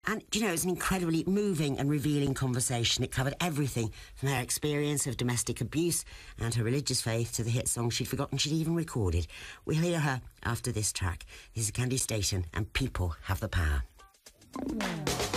And, you know, it was an incredibly moving and revealing conversation. It covered everything from her experience of domestic abuse and her religious faith to the hit song she'd forgotten she'd even recorded. We'll hear her after this track. This is Candy Staton and People Have the Power.